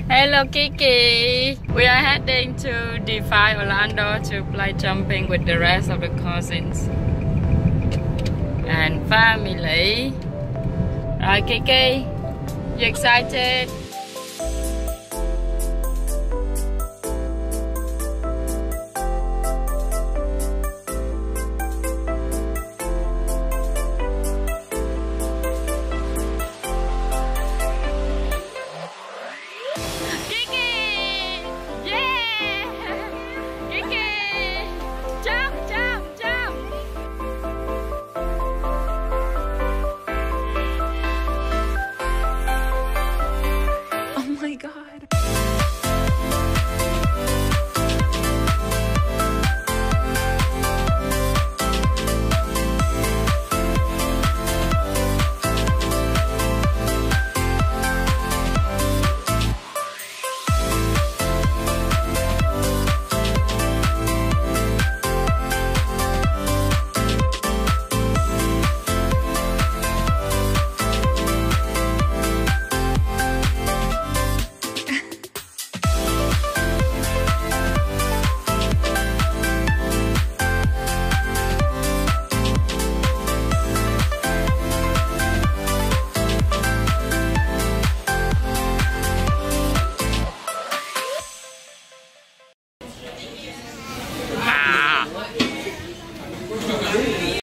Hello Kiki! We are heading to Defy Orlando to play jumping with the rest of the cousins and family. Right Kiki? You excited?